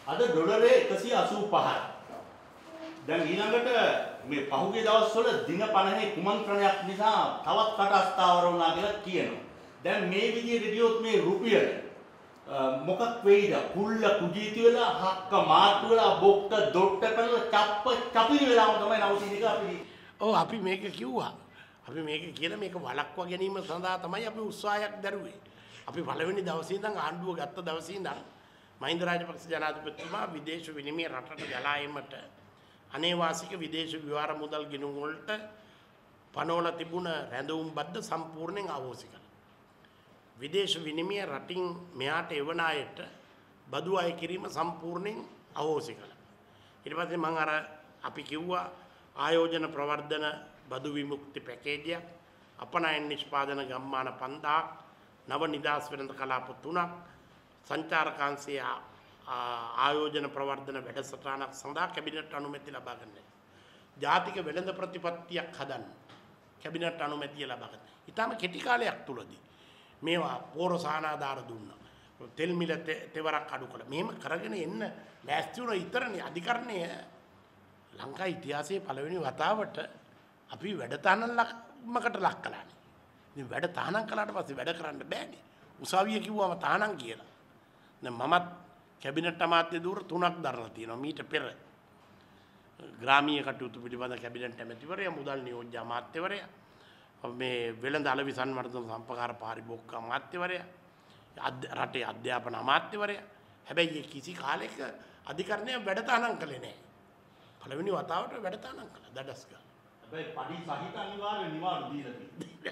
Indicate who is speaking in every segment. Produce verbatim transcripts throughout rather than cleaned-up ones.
Speaker 1: අද ඩොලරේ එකසිය අසූ පහයි. දැන් ඊළඟට මේ පහුගිය දවස්වල දින පනහේ කුමන්ත්‍රණයක් නිසා තවත් කට අස්ථාවර වුණා කියලා කියනවා. දැන් මේ විදිහට ගියොත් මේ රුපියල මොකක් වෙයිද? කුල්ල කුජීති වෙලා හක්ක මාට්ටු වෙලා බොක්ක දොට්ට කරලා චප්ප චපිරි වෙලාම තමයි නවසීනික අපි.
Speaker 2: ඔව් අපි මේක කිව්වා. අපි මේක කියලා මේක වළක්වා ගැනීම සඳහා තමයි අපි උත්සාහයක් දරුවේ. අපි පළවෙනි දවසේ ඉඳන් ආණ්ඩුව ගත්ත දවසේ ඉඳන් මහින්ද රාජපක්ෂ ජනාධිපතිතුමා විදේශ විනිමය රටට ගලා ඒමට අනේවාසික විදේශ විවහාර මුදල් ගිණුම් වලට පනවලා තිබුණ රැඳවුම් බද්ද සම්පූර්ණයෙන් අවෝසි කළා. විදේශ විනිමය රටින් මෙහාට එවන අයට බදු අය කිරීම සම්පූර්ණයෙන් අවෝසි කළා. ඊට පස්සේ මම අර අපි කිව්වා ආයෝජන ප්‍රවර්ධන බදු විමුක්ති පැකේජයක් අපනයන නිෂ්පාදන ගම්මාන පන්දාක් නව නිදාස් වෙළඳ කලාප තුනක් සංචාරකාංශයේ ආයෝජන ප්‍රවර්ධන වැඩසටහනක් සඳහා කැබිනට් අනුමැතිය ලබා ගන්න. ජාතික වෙළඳ ප්‍රතිපත්තියක් හදන්න කැබිනට් අනුමැතිය ලබා ගන්න. ඊටම කෙටි කාලයක් තුලදී මේවා පෝරසානාදාර දුන්නා. තෙල් මිල තෙවරක් අඩු කළා. මෙහෙම කරගෙන එන්න ලෑස්ති වුණා ඊතරනේ අධිකරණය ලංකා ඉතිහාසයේ පළවෙනි වතාවට අපි වැඩ තහනමකට ලක් කළානේ. ඉතින් වැඩ තහනම් කළාට පස්සේ වැඩ කරන්න බෑනේ. උසාවිය කිව්වම තහනම් කියලා. දැන් මමත් කැබිනට් අමාත්‍ය ධූර තුනක් දරලා තියෙනවා මීට පෙර. ග්‍රාමීය කටයුතු පිළිබඳ කැබිනට් ඇමතිවරයා, මුදල් නියෝජ්‍ය අමාත්‍යවරයා, මේ වෙළඳ අලෙවි සංවර්ධන සම්පකාර පාරිභෝගික අමාත්‍යවරයා, රටේ අධ්‍යාපන අමාත්‍යවරයා. හැබැයි කිසි කාලයක අධිකරණය වැඩ තහනම් කළේ නැහැ. පළවෙනි වතාවට වැඩ තහනම් කළා දඩස් ගාලා.
Speaker 1: හැබැයි පඩි සහිත අනිවාර්ය නිවාඩු දීලා තියෙනවා.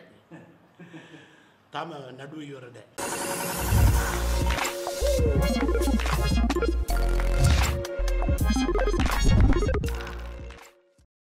Speaker 2: තම නඩු ඉවර දැන්.